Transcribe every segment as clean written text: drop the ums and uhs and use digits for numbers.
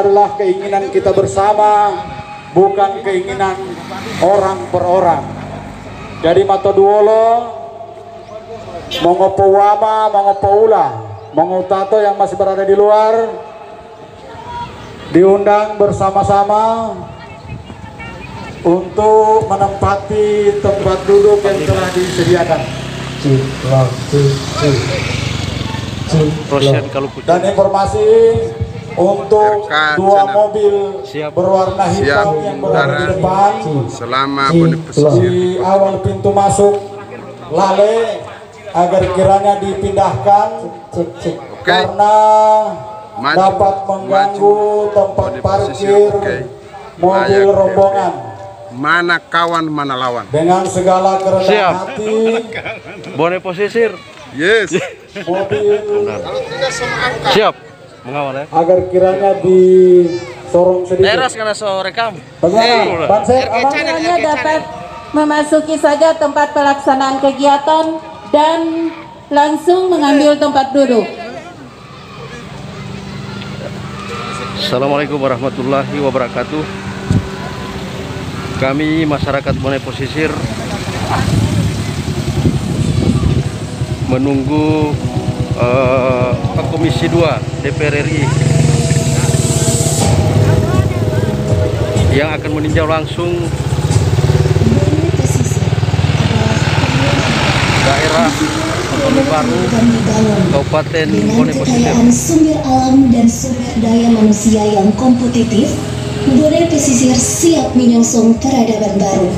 adalah keinginan kita bersama, bukan keinginan orang per orang. Jadi matoduolo, mongopo wama, mongopo ula, mongotato yang masih berada di luar, diundang bersama-sama untuk menempati tempat duduk yang telah disediakan. Dan informasi untuk dua mobil berwarna hitam yang berada di depan selama di awal pintu masuk Lale agar kiranya dipindahkan karena dapat mengganggu tempat parkir mobil rombongan. Mana kawan mana lawan. Dengan segala kerendahan hati, Bone pesisir. Yes. mobil Siap mengawal ya. agar kiranya disorong sedikit. Teras karena so rekam. Bagaimana? Bansek aman? Semuanya dapat memasuki saja tempat pelaksanaan kegiatan dan langsung mengambil tempat duduk. Assalamualaikum warahmatullahi wabarakatuh. Kami masyarakat Bone Pesisir menunggu Komisi 2 DPR RI yang akan meninjau langsung daerah otonomi baru Kabupaten Bone Pesisir. Sumber alam dan sumber daya manusia yang kompetitif, Bone Pesisir siap menyongsong peradaban baru.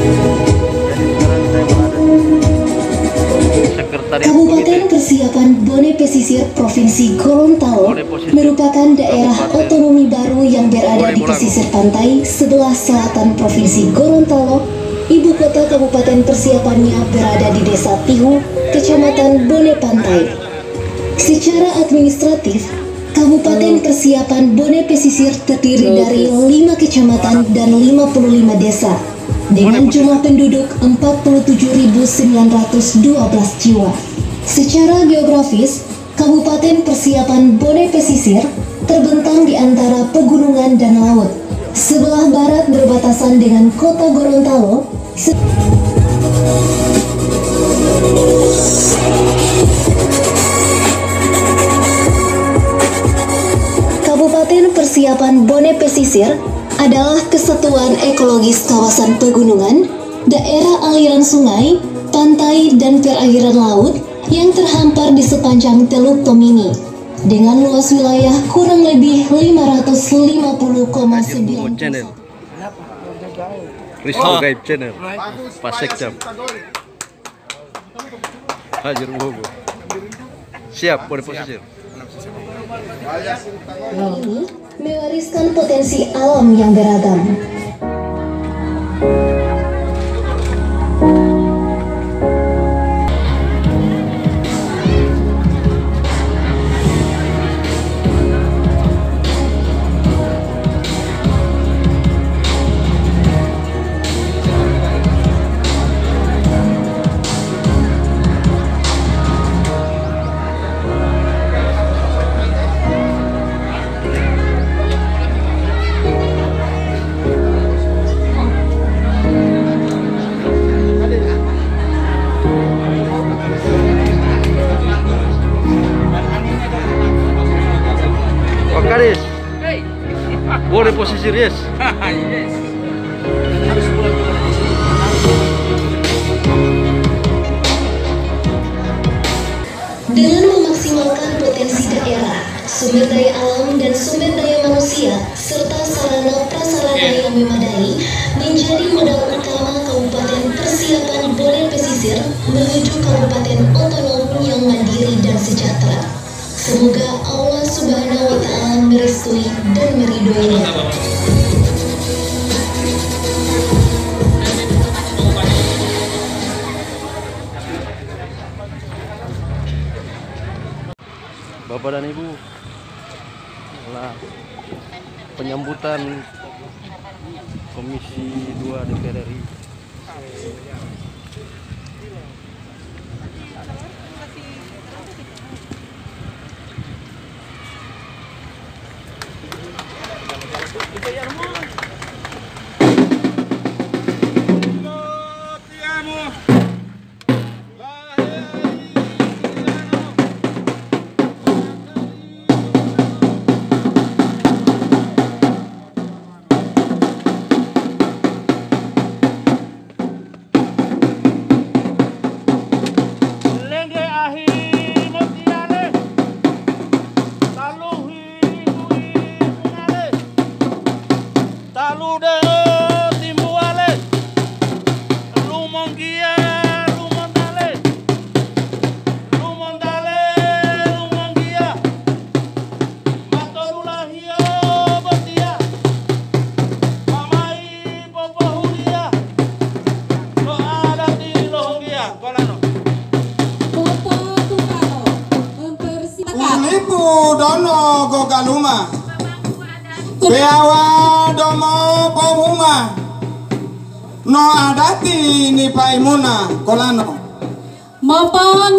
Kabupaten Persiapan Bone Pesisir Provinsi Gorontalo merupakan daerah otonomi baru yang berada di pesisir pantai sebelah selatan Provinsi Gorontalo. Ibu kota Kabupaten Persiapannya berada di Desa Tihu, Kecamatan Bone Pantai. Secara administratif, Kabupaten Persiapan Bone Pesisir terdiri dari 5 kecamatan dan 55 desa dengan jumlah penduduk 47.912 jiwa. Secara geografis, Kabupaten Persiapan Bone Pesisir terbentang di antara pegunungan dan laut. Sebelah barat berbatasan dengan Kota Gorontalo. Kabupaten Persiapan Bone Pesisir adalah kesatuan ekologis kawasan pegunungan, daerah aliran sungai, pantai, dan perairan laut yang terhampar di sepanjang Teluk Tomini dengan luas wilayah kurang lebih 550,9 channel. Risau Gaib channel. Pasek jam. Hajar Bogo. Siap Bone Pesisir. ini mewariskan potensi alam yang beragam. Karis. Bone Pesisir yes. Dengan memaksimalkan potensi daerah, sumber daya alam dan sumber daya manusia, serta sarana prasarana yang memadai, menjadi modal utama Kabupaten Persiapan Bone Pesisir menuju Kabupaten Otonom yang mandiri dan sejahtera. Semoga Allah Subhanahu wa Ta'ala merestui dan meridhoinya. Bapak dan Ibu, adalah penyambutan Komisi 2 DPR RI. Dono gogaluma Beawa domo pohuma No adati ni paimuna kolano Mohon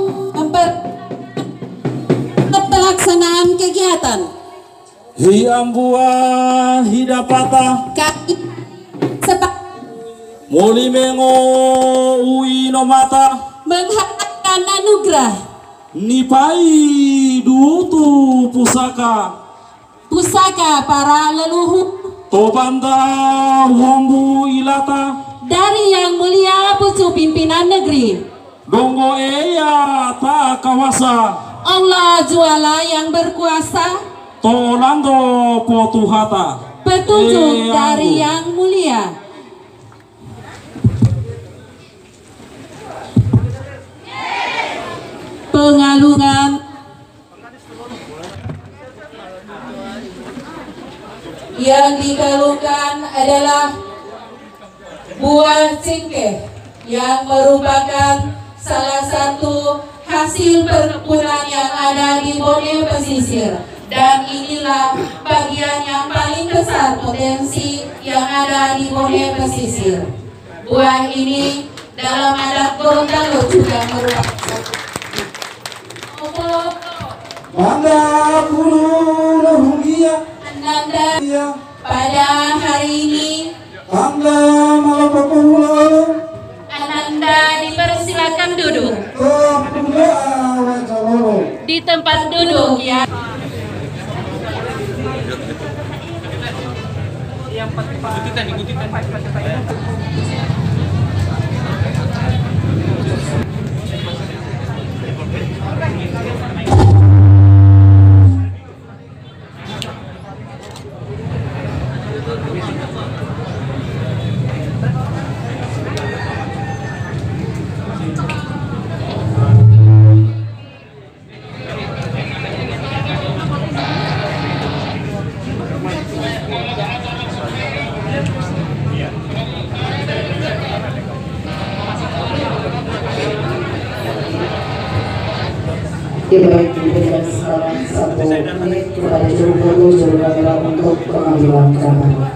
pelaksanaan kegiatan Hiambua hidapata kami sepak Molimengo uino mata mengharapkan anugerah Nipai dutu pusaka para leluhur Tobanda wambu ilata dari Yang Mulia Pucuk Pimpinan Negeri Dongo eya ta kawasa Allah Juala yang berkuasa Tolando potuhata petunjuk dari Yang Mulia pengalungan yang dikalungkan adalah buah cengkeh yang merupakan salah satu hasil perkebunan yang ada di Borneo Pesisir, dan inilah bagian yang paling besar potensi yang ada di Borneo Pesisir. Buah ini dalam adat Gorontalo juga merupakan Bangga puluh lahungia Ananda. Pada hari ini Bangga malapapula Ananda dipersilakan duduk di tempat duduk ya. Baik, diberikan sekarang 1 menit kepada juru foto juru kamera untuk pengambilan gambar.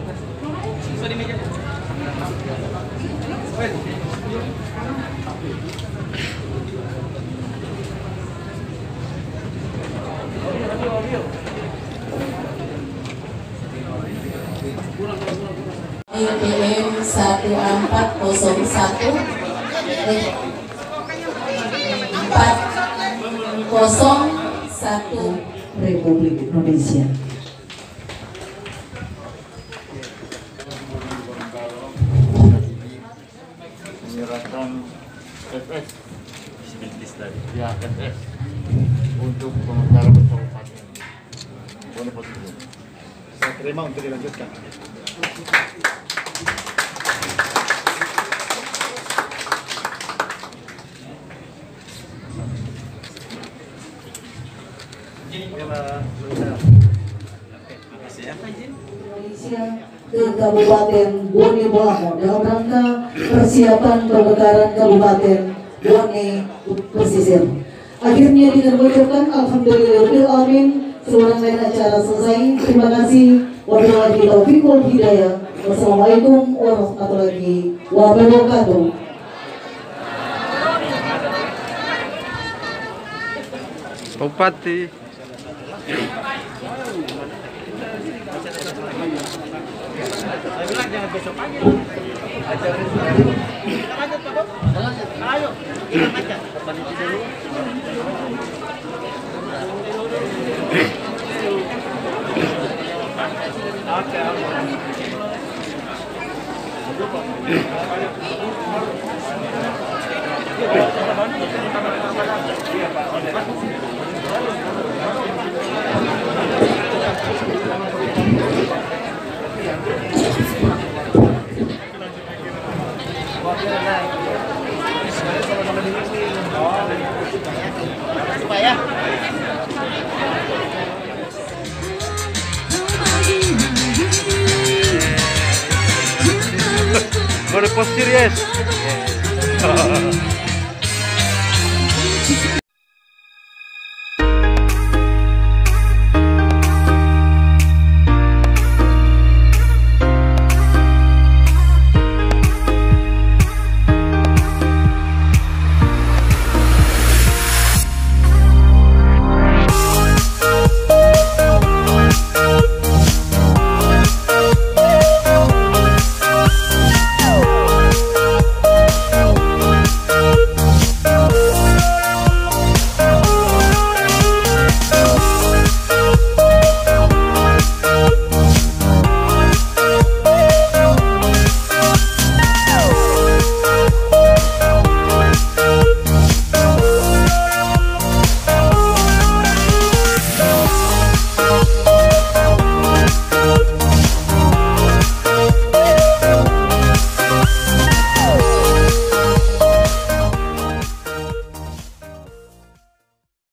IPM 1401 401 Republik Indonesia. Menyerahkan FS ya FS untuk sementara berkabupaten. Boleh positif. Saya terima untuk dilanjutkan. Indonesia ke Kabupaten Bone Boamo dalam rangka persiapan pemekaran Kabupaten Bone Pesisir. Akhirnya dengan mengucapkan alhamdulillahirabbil alamin, seluruh rangkaian acara selesai. Terima kasih. Wabillahi taufiq wal hidayah. Wassalamualaikum warahmatullahi wabarakatuh. Bupati Boleh postir, yes.